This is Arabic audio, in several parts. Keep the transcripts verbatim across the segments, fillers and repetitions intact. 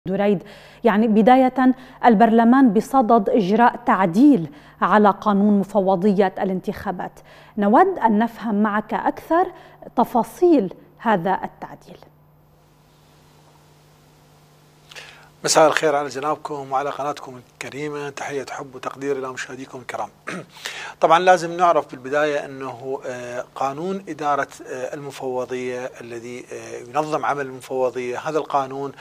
دريد، يعني بداية البرلمان بصدد إجراء تعديل على قانون مفوضية الانتخابات. نود أن نفهم معك أكثر تفاصيل هذا التعديل. مساء الخير على جنابكم وعلى قناتكم الكريمة. تحية حب وتقدير إلى مشاهديكم الكرام. طبعا لازم نعرف بالبداية أنه قانون إدارة المفوضية الذي ينظم عمل المفوضية، هذا القانون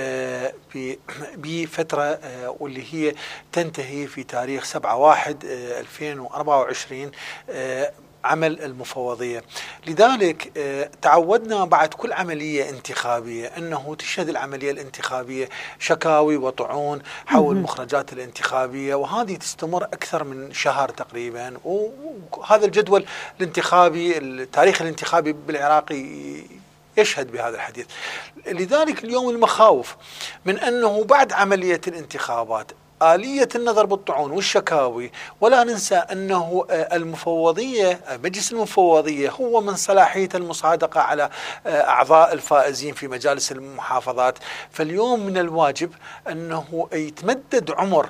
بفترة واللي هي تنتهي في تاريخ سبعة واحد ألفين وأربعة وعشرين عمل المفوضية. لذلك تعودنا بعد كل عملية انتخابية أنه تشهد العملية الانتخابية شكاوي وطعون حول المخرجات الانتخابية، وهذه تستمر أكثر من شهر تقريبا. وهذا الجدول الانتخابي، التاريخ الانتخابي بالعراق يشهد بهذا الحديث. لذلك اليوم المخاوف من أنه بعد عملية الانتخابات آلية النظر بالطعون والشكاوي، ولا ننسى أنه المفوضية، مجلس المفوضية هو من صلاحية المصادقة على أعضاء الفائزين في مجالس المحافظات. فاليوم من الواجب أنه يتمدد عمر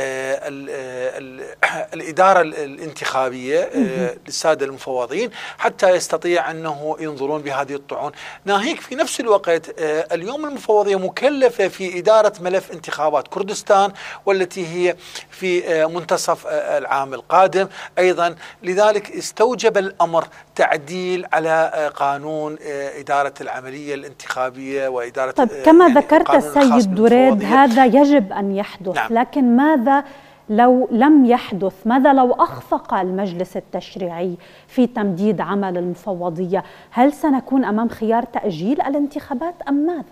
الإدارة الانتخابية للسادة المفوضين حتى يستطيع أنه ينظرون بهذه الطعون. ناهيك في نفس الوقت اليوم المفوضية مكلفة في إدارة ملف انتخابات كردستان والتي هي في منتصف العام القادم أيضا. لذلك استوجب الأمر تعديل على قانون إدارة العملية الانتخابية وإدارة. طيب كما يعني ذكرت السيد دريد هذا يجب أن يحدث. نعم. لكن ماذا لو لم يحدث؟ ماذا لو أخفق المجلس التشريعي في تمديد عمل المفوضية؟ هل سنكون أمام خيار تأجيل الانتخابات أم ماذا؟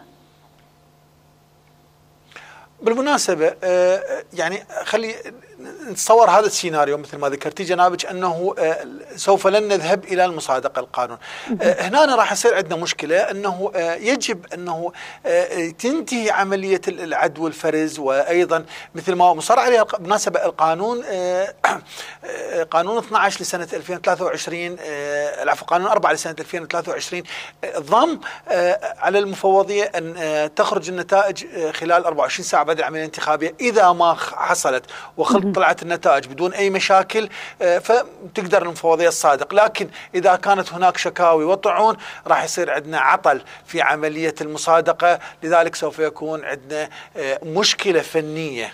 بالمناسبة يعني خلي نتصور هذا السيناريو مثل ما ذكرتي جنابك أنه سوف لن نذهب إلى المصادقة القانون. هنا راح يصير عندنا مشكلة أنه يجب أنه تنتهي عملية العد والفرز، وأيضا مثل ما مصر عليه بالمناسبة القانون قانون اثني عشر لسنة ألفين وثلاثة وعشرين، العفو قانون أربعة لسنة ألفين وثلاثة وعشرين ضم على المفوضية أن تخرج النتائج خلال أربعة وعشرين ساعة بعد العملية الانتخابية. إذا ما حصلت وخلت طلعت النتائج بدون أي مشاكل فتقدر المفوضية الصادق. لكن إذا كانت هناك شكاوي وطعون راح يصير عندنا عطل في عملية المصادقة، لذلك سوف يكون عندنا مشكلة فنية.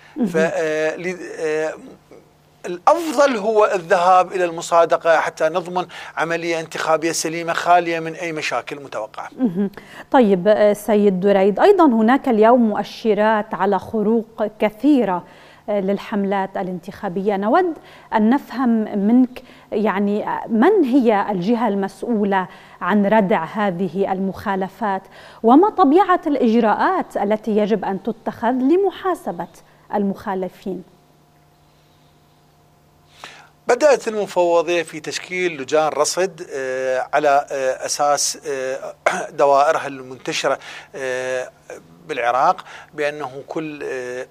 فالأفضل هو الذهاب إلى المصادقة حتى نضمن عملية انتخابية سليمة خالية من أي مشاكل متوقعة. طيب سيد دريد، أيضا هناك اليوم مؤشرات على خروق كثيرة للحملات الانتخابية. نود أن نفهم منك يعني من هي الجهة المسؤولة عن ردع هذه المخالفات، وما طبيعة الإجراءات التي يجب أن تتخذ لمحاسبة المخالفين؟ بدأت المفوضية في تشكيل لجان رصد على أساس دوائرها المنتشرة بالعراق، بأنه كل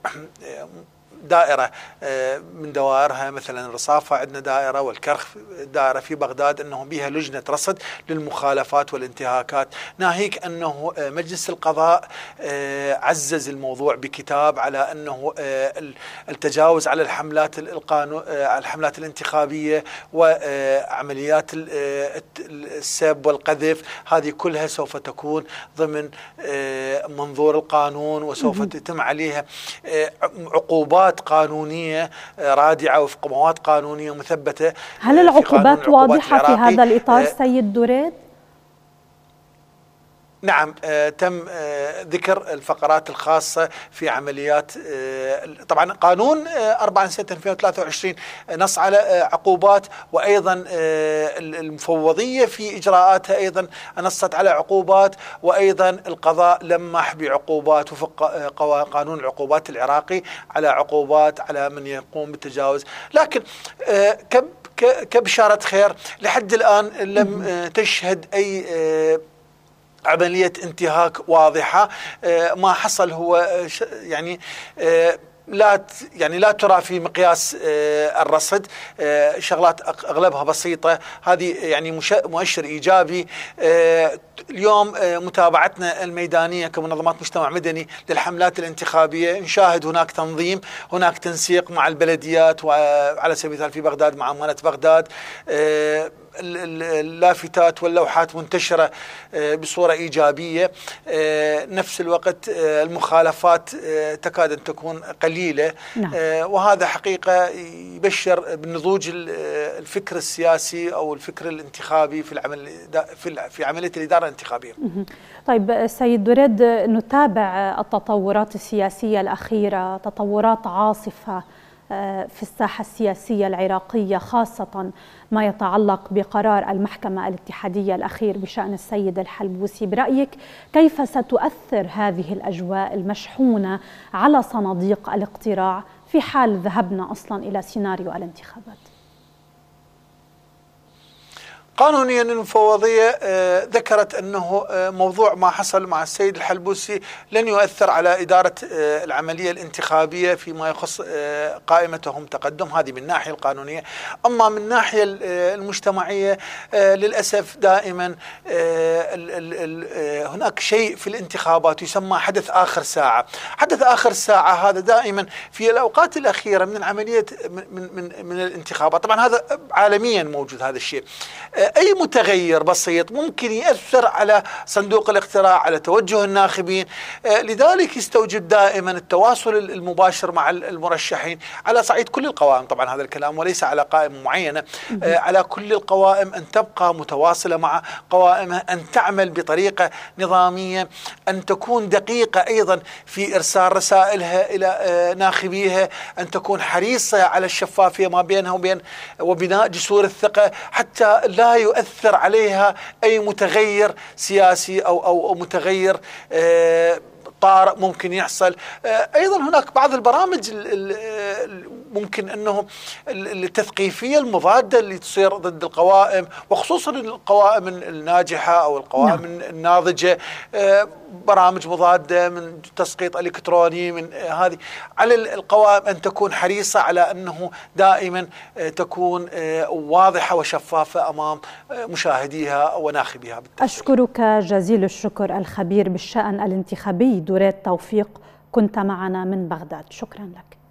دائرة من دوائرها مثلا الرصافة عندنا دائرة، والكرخ دائرة في بغداد، أنه بها لجنة رصد للمخالفات والانتهاكات. ناهيك أنه مجلس القضاء عزز الموضوع بكتاب على أنه التجاوز على الحملات القانون الحملات الانتخابية وعمليات السب والقذف، هذه كلها سوف تكون ضمن منظور القانون، وسوف تتم عليها عقوبات قانونية رادعة وفق مواد قانونية مثبتة. هل العقوبات واضحة في هذا الإطار سيد دريد؟ نعم، آه تم آه ذكر الفقرات الخاصة في عمليات. آه طبعا قانون آه أربعة سنة ألفين وثلاثة وعشرين نص على آه عقوبات، وأيضا آه المفوضية في إجراءاتها أيضا نصت على عقوبات، وأيضا القضاء لمح بعقوبات وفق آه قانون العقوبات العراقي على عقوبات على من يقوم بالتجاوز. لكن آه كبشارة خير لحد الآن لم آه تشهد أي آه عملية انتهاك واضحة. ما حصل هو يعني لا يعني لا ترى في مقياس الرصد، شغلات اغلبها بسيطه. هذه يعني مؤشر ايجابي. اليوم متابعتنا الميدانيه كمنظمات مجتمع مدني للحملات الانتخابيه نشاهد هناك تنظيم، هناك تنسيق مع البلديات، وعلى سبيل المثال في بغداد مع امانه بغداد اللافتات واللوحات منتشرة بصورة إيجابية. نفس الوقت المخالفات تكاد أن تكون قليلة. نعم. وهذا حقيقة يبشر بالنضوج الفكر السياسي أو الفكر الانتخابي في العمل في عملية الإدارة الانتخابية. طيب سيد دريد، نتابع التطورات السياسية الأخيرة، تطورات عاصفة في الساحة السياسية العراقية، خاصة ما يتعلق بقرار المحكمة الاتحادية الأخير بشأن السيد الحلبوسي. برأيك كيف ستؤثر هذه الأجواء المشحونة على صناديق الاقتراع في حال ذهبنا أصلا إلى سيناريو الانتخابات؟ قانونيا المفوضية ذكرت أنه موضوع ما حصل مع السيد الحلبوسي لن يؤثر على إدارة العملية الانتخابية فيما يخص قائمتهم تقدم. هذه من الناحية القانونية. أما من الناحية المجتمعية للأسف دائما هناك شيء في الانتخابات يسمى حدث آخر ساعة. حدث آخر ساعة هذا دائما في الأوقات الأخيرة من العملية من, من, من الانتخابات. طبعا هذا عالميا موجود هذا الشيء. أي متغير بسيط ممكن يأثر على صندوق الاقتراع، على توجه الناخبين. لذلك يستوجب دائما التواصل المباشر مع المرشحين على صعيد كل القوائم. طبعا هذا الكلام وليس على قائمة معينة، على كل القوائم أن تبقى متواصلة مع قوائمها، أن تعمل بطريقة نظامية، أن تكون دقيقة أيضا في إرسال رسائلها إلى ناخبيها، أن تكون حريصة على الشفافية ما بينها وبين وبناء جسور الثقة حتى لا يؤثر عليها أي متغير سياسي أو أو متغير طارئ ممكن يحصل. أيضا هناك بعض البرامج ممكن أنه التثقيفية المضادة اللي تصير ضد القوائم، وخصوصا القوائم الناجحة أو القوائم نعم. الناضجة، برامج مضادة من تسقيط إلكتروني من هذه على القوائم أن تكون حريصة على أنه دائما تكون واضحة وشفافة أمام مشاهديها وناخبيها بالتالي. أشكرك جزيل الشكر الخبير بالشأن الانتخابي دريد توفيق، كنت معنا من بغداد. شكرا لك.